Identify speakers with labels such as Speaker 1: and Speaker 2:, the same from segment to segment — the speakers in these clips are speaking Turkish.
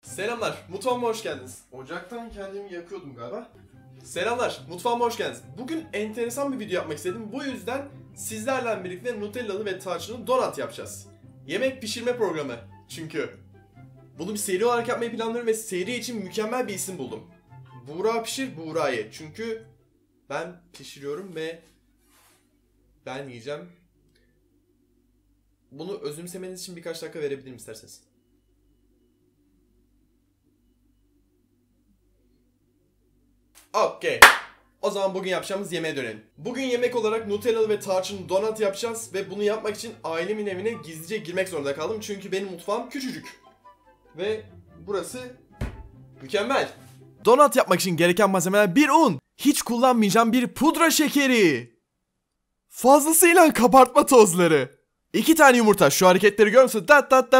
Speaker 1: Selamlar, mutfağıma hoş geldiniz. Ocaktan kendimi yakıyordum galiba. Selamlar, mutfağıma hoş geldiniz. Bugün enteresan bir video yapmak istedim. Bu yüzden sizlerle birlikte Nutellalı ve tarçınlı donat yapacağız. Yemek pişirme programı. Çünkü bunu bir seri olarak yapmayı planlıyorum ve seri için mükemmel bir isim buldum. Buğra pişir, Buğra ye. Çünkü ben pişiriyorum ve ben yiyeceğim. Bunu özümsemeniz için birkaç dakika verebilirim isterseniz. Okey. O zaman bugün yapacağımız yemeğe dönelim. Bugün yemek olarak Nutellalı ve tarçınlı donat yapacağız ve bunu yapmak için ailemin evine gizlice girmek zorunda kaldım. Çünkü benim mutfağım küçücük. Ve burası mükemmel. Donat yapmak için gereken malzemeler: bir un, hiç kullanmayacağım bir pudra şekeri, fazlasıyla kabartma tozları, 2 tane yumurta. Şu hareketleri görüyor musun?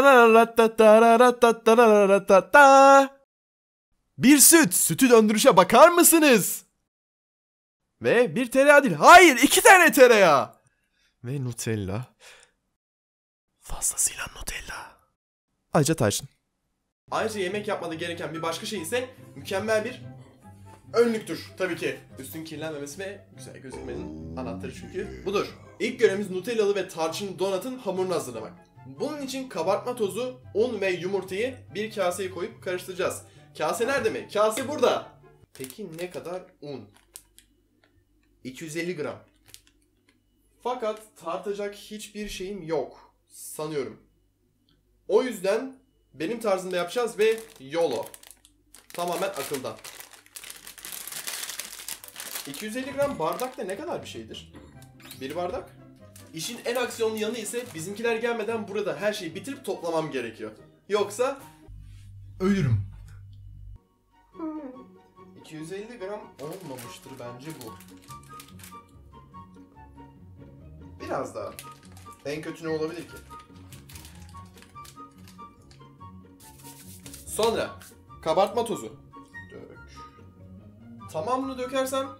Speaker 1: Bir süt. Sütü döndürüşe bakar mısınız? Ve bir tereyağı değil. Hayır, 2 tane tereyağı. Ve Nutella. Fazlasıyla Nutella. Ayrıca tarçın. Ayrıca yemek yapmada gereken bir başka şey ise mükemmel bir önlüktür. Tabii ki. Üstün kirlenmemesi ve güzel gözükmenin anahtarı çünkü budur. İlk görevimiz Nutellalı ve tarçınlı donatın hamurunu hazırlamak. Bunun için kabartma tozu, un ve yumurtayı bir kaseye koyup karıştıracağız. Kase nerede mi? Kase burada. Peki ne kadar un? 250 gram. Fakat tartacak hiçbir şeyim yok sanıyorum. O yüzden benim tarzımda yapacağız ve YOLO. Tamamen akıldan. 250 gram bardak da ne kadar bir şeydir? Bir bardak. İşin en aksiyonlu yanı ise bizimkiler gelmeden burada her şeyi bitirip toplamam gerekiyor. Yoksa ölürüm. 250 gram olmamıştır bence bu. Biraz daha. En kötü ne olabilir ki? Sonra kabartma tozu. Dök. Tamamını dökersem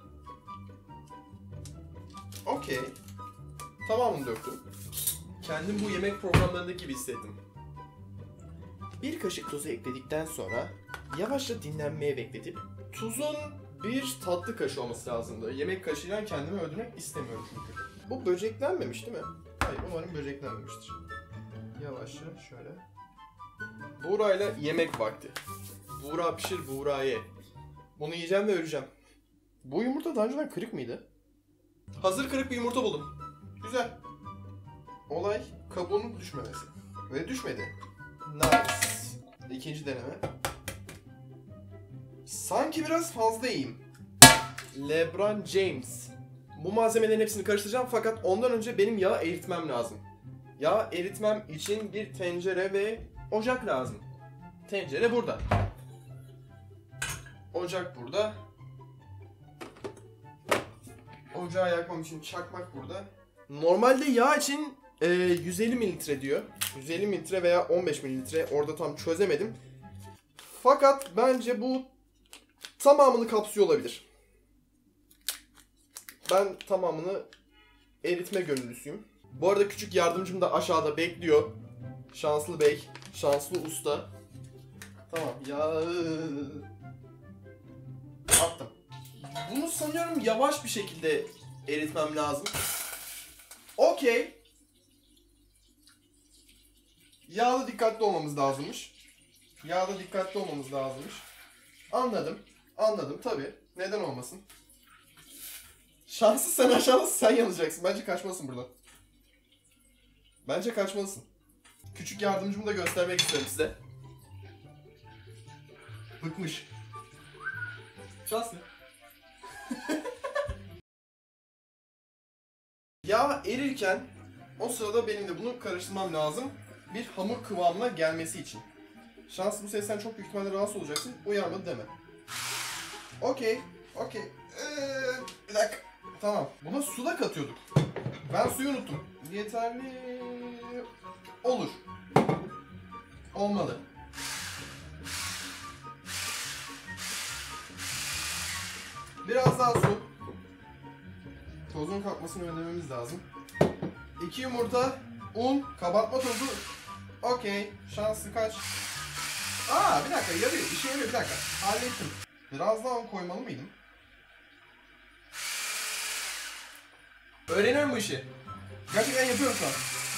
Speaker 1: okey. Tamamını döktüm. Kendim bu yemek programlarındaki gibi hissettim. Bir kaşık tuzu ekledikten sonra yavaşça dinlenmeye bekletip tuzun bir tatlı kaşığı olması lazımdı. Yemek kaşığıyla kendimi öldürmek istemiyorum çünkü. Bu böceklenmemiş değil mi? Hayır, umarım böceklenmemiştir. Yavaşça şöyle. Buğra'yla yemek vakti. Buğra pişir, Buğra ye. Bunu yiyeceğim ve öleceğim. Bu yumurta daha önceden kırık mıydı? Hazır kırık bir yumurta buldum. Güzel. Olay kabuğunun düşmemesi. Ve düşmedi. Nice. İkinci deneme. Sanki biraz fazla iyiyim. LeBron James. Bu malzemelerin hepsini karıştıracağım fakat ondan önce benim yağ eritmem lazım. Yağ eritmem için bir tencere ve ocak lazım. Tencere burada. Ocak burada. Ocağı yakmam için çakmak burada. Normalde yağ için 150 mililitre diyor. 150 mililitre veya 15 mililitre, orada tam çözemedim. Fakat bence bu tamamını kapsıyor olabilir. Ben tamamını eritme gönüllüsüyüm. Bu arada küçük yardımcım da aşağıda bekliyor. Şanslı bey, şanslı usta. Tamam, yağı attım. Bunu sanıyorum yavaş bir şekilde eritmem lazım. Okey. Yağda dikkatli olmamız lazımmış. Yağda dikkatli olmamız lazımmış. Anladım. Anladım tabii. Neden olmasın? Şanssız sen aşağıdasın, sen yanacaksın. Bence kaçmalısın buradan. Bence kaçmalısın. Küçük yardımcımı da göstermek isterim size. Bıkmış. Şanslı. Yağ erirken o sırada benim de bunu karıştırmam lazım. Bir hamur kıvamına gelmesi için. Şans, bu sesten çok büyük ihtimalle rahatsız olacaksın. Uyarmadı deme. Okey. Okey. Bir dakika. Tamam. Buna su da katıyorduk. Ben suyu unuttum. Yeterli olur. Olmalı. Biraz daha su. Tozun kalkmasını önlememiz lazım. 2 yumurta, un, kabartma tozu. Okey. Şanslı kaç. Aa bir dakika yarıyor. İşe yarıyor bir dakika. Hallettim. Biraz daha un koymalı mıydım? Öğreniyorum bu işi. Gerçekten yapıyorum şu an.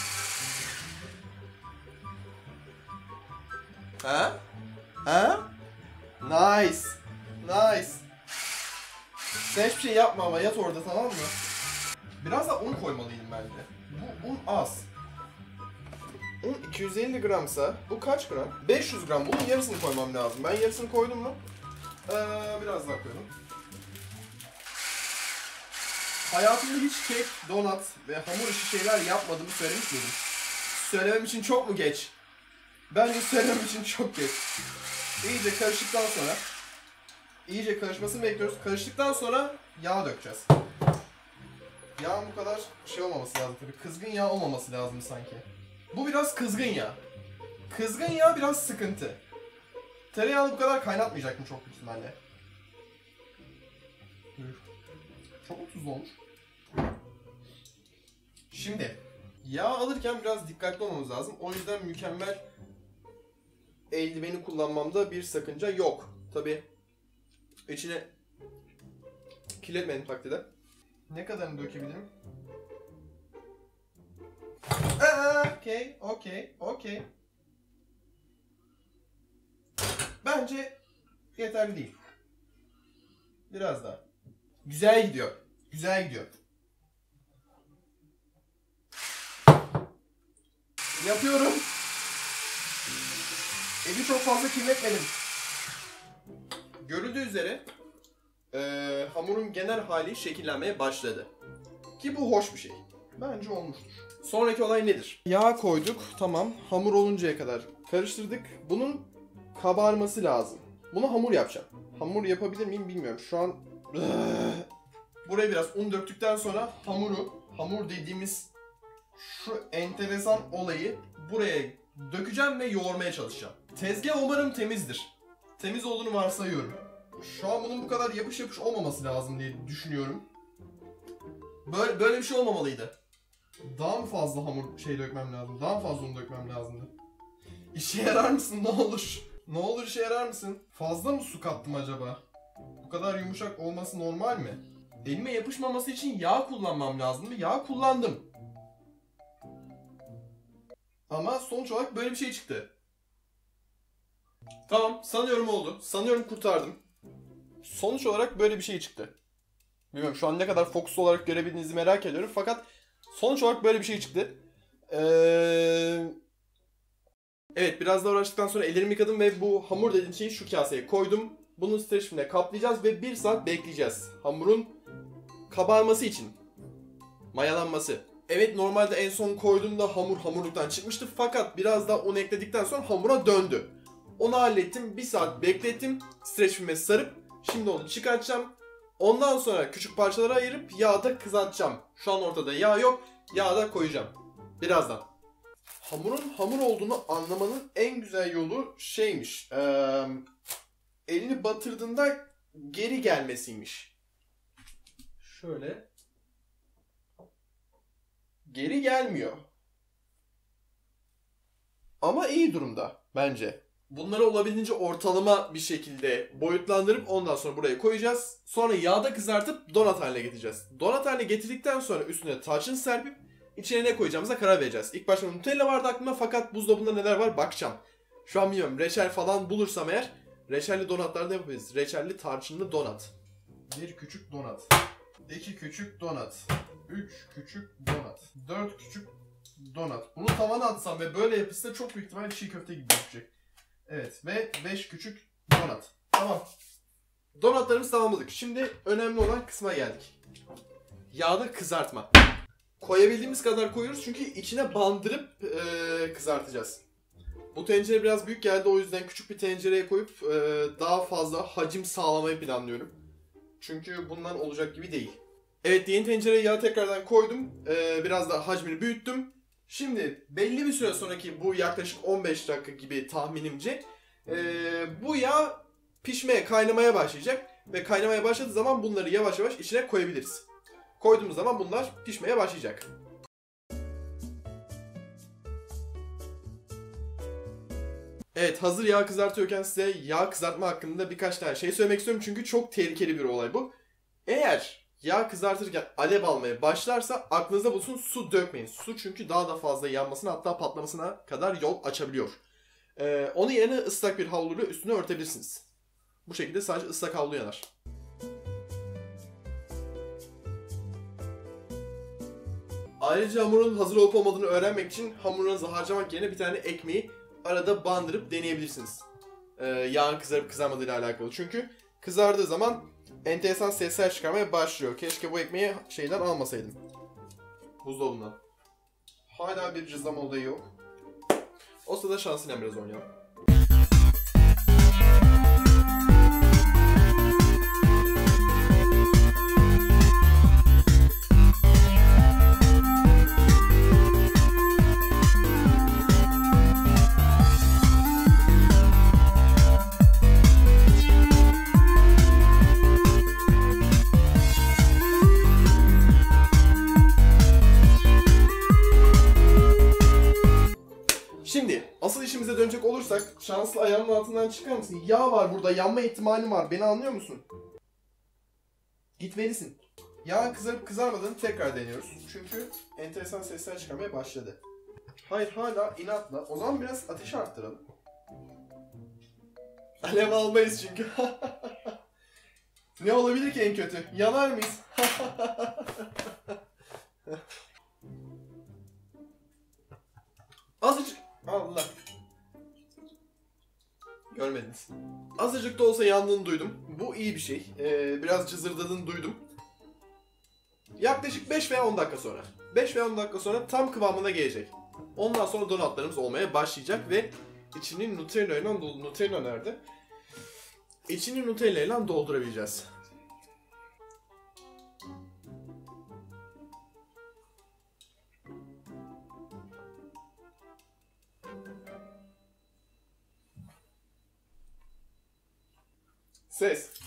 Speaker 1: Ha? Ha? Nice. Nice. Sen hiçbir şey yapma ama yat orada, tamam mı? Biraz da un koymalıydım bence. Bu un az. Un 250 gramsa bu kaç gram? 500 gram. Bunun yarısını koymam lazım. Ben yarısını koydum mu? Biraz daha koyalım. Hayatımda hiç kek, donat ve hamur işi şeyler yapmadığımı söylemiş miydim? Söylemem için çok mu geç? Bence söylemem için çok geç. İyice karıştıktan sonra, iyice karışmasını bekliyoruz. Karıştıktan sonra yağ dökeceğiz. Yağın bu kadar şey olmaması lazım tabii. Kızgın yağ olmaması lazım sanki. Bu biraz kızgın yağ. Kızgın yağ biraz sıkıntı. Tereyağını bu kadar kaynatmayacaktım çok büyük ihtimalle. Çok mu tuzlu olmuş? Şimdi yağ alırken biraz dikkatli olmamız lazım. O yüzden mükemmel eldiveni kullanmamda bir sakınca yok. Tabii içine kirletmedim takdirde. Ne kadarını dökebilirim? Okey. Bence yeterli değil. Biraz daha. Güzel gidiyor. Yapıyorum. Eli çok fazla kirletmedim. Görüldüğü üzere hamurun genel hali şekillenmeye başladı. Ki bu hoş bir şey. Bence olmuştur. Sonraki olay nedir? Yağ koyduk. Tamam. Hamur oluncaya kadar karıştırdık. Bunun kabarması lazım. Bunu hamur yapacağım. Hamur yapabilir miyim bilmiyorum. Şu an buraya biraz un döktükten sonra hamur dediğimiz şu enteresan olayı buraya dökeceğim ve yoğurmaya çalışacağım. Tezgah umarım temizdir. Temiz olduğunu varsayıyorum. Şu an bunun bu kadar yapış yapış olmaması lazım diye düşünüyorum. Böyle bir şey olmamalıydı. Daha mı fazla hamur dökmem lazım? Daha mı fazla un dökmem lazımdı? İşe yarar mısın ne olur? Ne olur işe yarar mısın? Fazla mı su kattım acaba? Bu kadar yumuşak olması normal mi? Elime yapışmaması için yağ kullanmam lazımdı. Yağ kullandım. Ama sonuç olarak böyle bir şey çıktı. Tamam, sanıyorum oldu. Sanıyorum kurtardım. Sonuç olarak böyle bir şey çıktı. Bilmiyorum şu an ne kadar fokuslu olarak görebildiğinizi merak ediyorum. Fakat sonuç olarak böyle bir şey çıktı. Evet, biraz daha uğraştıktan sonra ellerimi yıkadım ve bu hamur dediğim şeyi şu kaseye koydum. Bunu streç filmle kaplayacağız ve 1 saat bekleyeceğiz. Hamurun kabarması için. Mayalanması. Evet, normalde en son koyduğumda hamur hamurluktan çıkmıştı. Fakat biraz daha un ekledikten sonra hamura döndü. Onu hallettim. 1 saat beklettim. Streç filme sarıp şimdi onu çıkartacağım. Ondan sonra küçük parçalara ayırıp yağda kızartacağım. Şu an ortada yağ yok. Yağda koyacağım. Birazdan. Hamurun hamur olduğunu anlamanın en güzel yolu şeymiş. Elini batırdığında geri gelmesiymiş. Şöyle. Geri gelmiyor. Ama iyi durumda bence. Bunları olabildiğince ortalama bir şekilde boyutlandırıp ondan sonra buraya koyacağız. Sonra yağda kızartıp donat haline getireceğiz. Donat haline getirdikten sonra üstüne tarçın serpip içine ne koyacağımıza karar vereceğiz. İlk başta Nutella vardı aklımda fakat buzdolabında neler var bakacağım. Şu an bilmiyorum. Reçel falan bulursam eğer reçelli donatlar da yapabiliriz. Reçelli tarçınlı donat. 1 küçük donat. 2 küçük donat. 3 küçük donat. 4 küçük donat. Bunu tavana atsam ve böyle yapılsa çok büyük ihtimalle çiğ köfte gibi yapacak. Evet ve 5 küçük donat. Tamam. Donatlarımızı tamamladık. Şimdi önemli olan kısma geldik. Yağda kızartma. Koyabildiğimiz kadar koyuyoruz çünkü içine bandırıp kızartacağız. Bu tencere biraz büyük geldi, o yüzden küçük bir tencereye koyup daha fazla hacim sağlamayı planlıyorum. Çünkü bundan olacak gibi değil. Evet, yeni tencereye yağı tekrardan koydum. Biraz daha hacmini büyüttüm. Şimdi belli bir süre sonraki bu yaklaşık 15 dakika gibi tahminimce bu yağ pişmeye, kaynamaya başlayacak. Ve kaynamaya başladığı zaman bunları yavaş yavaş içine koyabiliriz. Koyduğumuz zaman bunlar pişmeye başlayacak. Evet, hazır yağ kızartıyorken size yağ kızartma hakkında birkaç tane şey söylemek istiyorum. Çünkü çok tehlikeli bir olay bu. Eğer yağ kızartırken alev almaya başlarsa aklınızda bulsun, su dökmeyin. Su çünkü daha da fazla yanmasına, hatta patlamasına kadar yol açabiliyor. Onun yerine ıslak bir havluyla üstünü örtebilirsiniz. Bu şekilde sadece ıslak havlu yanar. Ayrıca hamurun hazır olup olmadığını öğrenmek için hamurunuzu harcamak yerine bir tane ekmeği arada bandırıp deneyebilirsiniz. Yağın kızarıp kızarmadığıyla alakalı. Çünkü kızardığı zaman enteresan sesler çıkarmaya başlıyor. Keşke bu ekmeği şeyden almasaydım. Buzdolabından. Hala bir cızlama olayı yok. O sırada şansıyla biraz oynayalım. Şimdi asıl işimize dönecek olursak, şanslı ayağımın altından çıkar mısın? Yağ var burada, yanma ihtimali var. Beni anlıyor musun? Gitmelisin. Yağ kızarıp kızarmadığını tekrar deniyoruz. Çünkü enteresan sesler çıkarmaya başladı. Hayır, hala inatla. O zaman biraz ateşi arttıralım. Alev almayız çünkü. Ne olabilir ki en kötü? Yanar mıyız? Azıcık... Allah. Görmediniz. Azıcık da olsa yandığını duydum. Bu iyi bir şey. Biraz cızırdadığını duydum. Yaklaşık 5 veya 10 dakika sonra. 5 veya 10 dakika sonra tam kıvamına gelecek. Ondan sonra donatlarımız olmaya başlayacak ve içini Nutella ile... Nutella nerede? İçini Nutella ile doldurabileceğiz. Ses.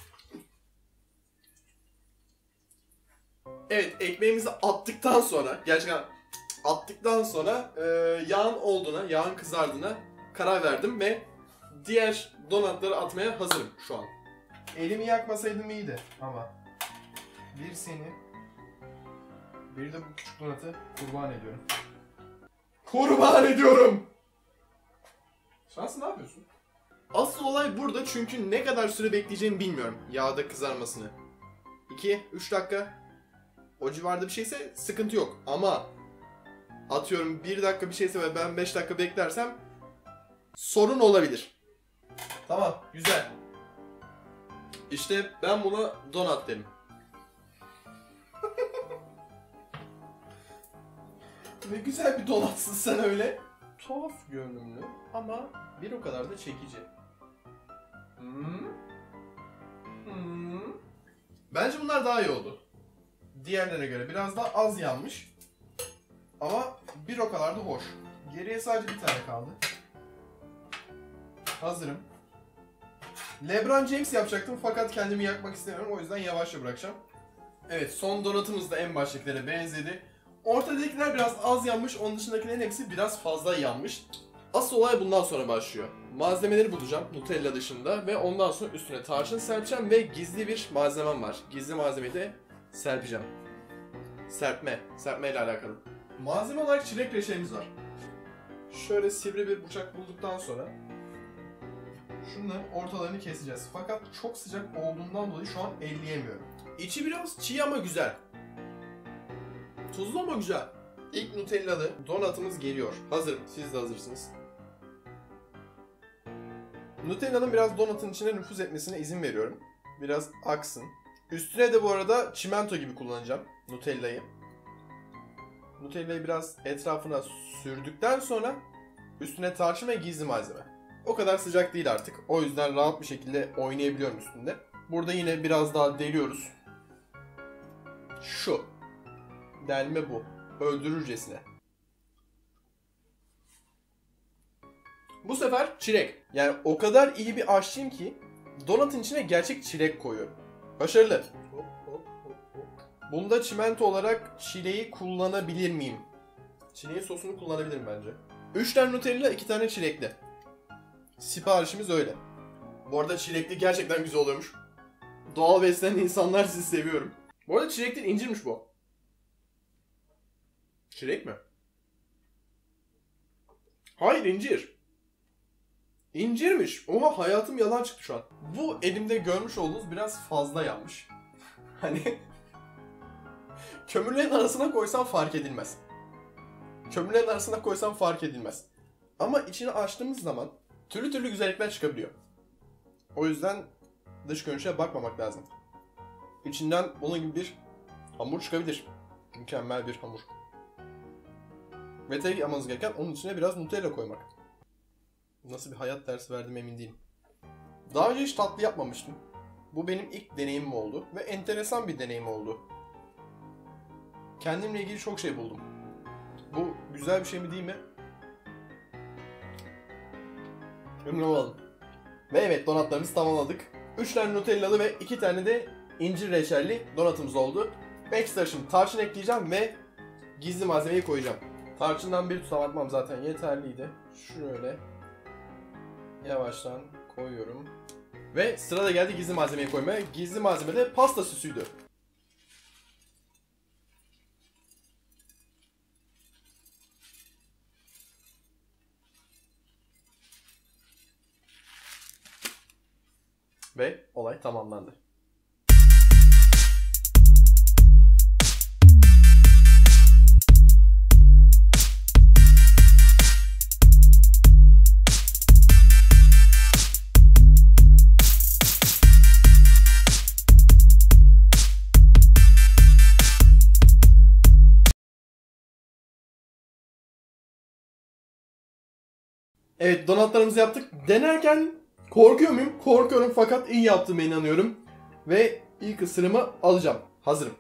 Speaker 1: Evet, ekmeğimizi attıktan sonra, gerçekten attıktan sonra yağın olduğuna, yağın kızardığına karar verdim ve diğer donatları atmaya hazırım şu an. Elimi yakmasaydım iyiydi ama bir seni, bir de bu küçük donatı kurban ediyorum. Kurban ediyorum! Şanslı, ne yapıyorsun? Asıl olay burada çünkü ne kadar süre bekleyeceğimi bilmiyorum yağda kızarmasını. 2-3 dakika o civarda bir şeyse sıkıntı yok ama atıyorum 1 dakika bir şeyse ve ben 5 dakika beklersem sorun olabilir. Tamam, güzel. İşte ben buna donat derim. Ne güzel bir donatsın sen öyle. Tuhaf görünümlü ama bir o kadar da çekici. Bence bunlar daha iyi oldu. Diğerlerine göre biraz daha az yanmış. Ama bir o kadar da hoş. Geriye sadece bir tane kaldı. Hazırım. LeBron James yapacaktım fakat kendimi yakmak istemiyorum. O yüzden yavaşça bırakacağım. Evet, son donatımız da en baştakilere benzedi. Ortadakiler biraz az yanmış, onun dışındakilerin hepsi biraz fazla yanmış. Asıl olay bundan sonra başlıyor. Malzemeleri bulacağım Nutella dışında ve ondan sonra üstüne tarçın serpeceğim ve gizli bir malzemem var. Gizli malzemeyi de serpeceğim. Serpme ile alakalı. Malzeme olarak çilek reçelimiz var. Şöyle sivri bir bıçak bulduktan sonra şunların ortalarını keseceğiz. Fakat çok sıcak olduğundan dolayı şu an elleyemiyorum. İçi biraz çiğ ama güzel. Tuzlu ama güzel. İlk Nutellalı donatımız geliyor. Hazırım. Siz de hazırsınız. Nutella'nın biraz donatın içine nüfuz etmesine izin veriyorum. Biraz aksın. Üstüne de bu arada çimento gibi kullanacağım Nutella'yı. Nutella'yı biraz etrafına sürdükten sonra üstüne tarçın ve gizli malzeme. O kadar sıcak değil artık. O yüzden rahat bir şekilde oynayabiliyorum üstünde. Burada yine biraz daha deliyoruz. Şu. Delme bu. Öldürürcesine. Bu sefer çilek. Yani o kadar iyi bir aşçıyım ki donatın içine gerçek çilek koyuyorum. Başarılı. Bunda çimento olarak çileği kullanabilir miyim? Çileğin sosunu kullanabilirim bence. 3 tane Nutella, 2 tane çilekli. Siparişimiz öyle. Bu arada çilekli gerçekten güzel oluyormuş. Doğal beslenen insanlar, sizi seviyorum. Bu arada çilek değil, incirmiş bu. Çilek mi? Hayır, incir. İncirmiş. Oha, hayatım yalan çıktı şu an. Bu elimde görmüş olduğunuz biraz fazla yanmış. Hani kömürlerin arasına koysam fark edilmez. Kömürlerin arasına koysam fark edilmez. Ama içini açtığımız zaman türlü türlü güzellikler çıkabiliyor. O yüzden dış görünüşe bakmamak lazım. İçinden bunun gibi bir hamur çıkabilir. Mükemmel bir hamur. Ve tek yapmanız gereken onun içine biraz Nutella koymak. Nasıl bir hayat dersi verdim emin değilim. Daha önce hiç tatlı yapmamıştım. Bu benim ilk deneyimim oldu ve enteresan bir deneyim oldu. Kendimle ilgili çok şey buldum. Bu güzel bir şey mi değil mi? Emin olalım. Ve evet, donatlarımızı tamamladık. 3 tane Nutellalı ve 2 tane de incir reçelli donatımız oldu. Ekstra şimdi tarçın ekleyeceğim ve gizli malzemeyi koyacağım. Tarçından bir tutam atmam zaten yeterliydi. Şöyle yavaştan koyuyorum. Ve sırada geldi gizli malzemeyi koymaya. Gizli malzeme de pasta süsüydü. Ve olay tamamlandı. Evet, donatlarımızı yaptık. Denerken korkuyor muyum? Korkuyorum, fakat iyi yaptığıma inanıyorum. Ve ilk ısırımı alacağım. Hazırım.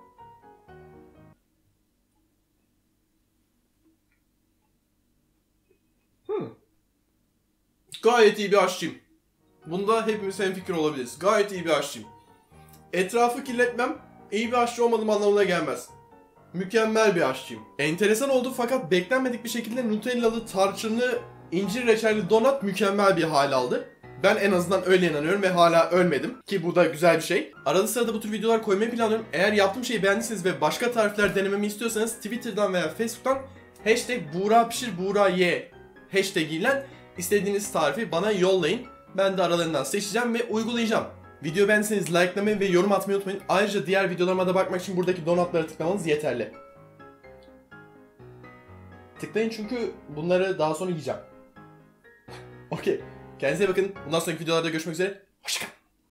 Speaker 1: Gayet iyi bir aşçıyım. Bunda hepimiz hemfikir olabiliriz. Gayet iyi bir aşçıyım. Etrafı kirletmem, iyi bir aşçı olmadığım anlamına gelmez. Mükemmel bir aşçıyım. Enteresan oldu fakat beklenmedik bir şekilde Nutellalı, tarçınlı, incir reçelli donat mükemmel bir hal aldı. Ben en azından öyle inanıyorum ve hala ölmedim. Ki bu da güzel bir şey. Arada sırada bu tür videolar koymayı planlıyorum. Eğer yaptığım şeyi beğendiyseniz ve başka tarifler denememi istiyorsanız Twitter'dan veya Facebook'tan #BuğraPişirBuğraYe hashtag ile istediğiniz tarifi bana yollayın. Ben de aralarından seçeceğim ve uygulayacağım. Video beğendiyseniz likelamayı ve yorum atmayı unutmayın. Ayrıca diğer videolarıma da bakmak için buradaki donatlara tıklamanız yeterli. Tıklayın çünkü bunları daha sonra yiyeceğim. Okey. Kendinize bakın. Bundan sonraki videolarda görüşmek üzere. Hoşçakalın.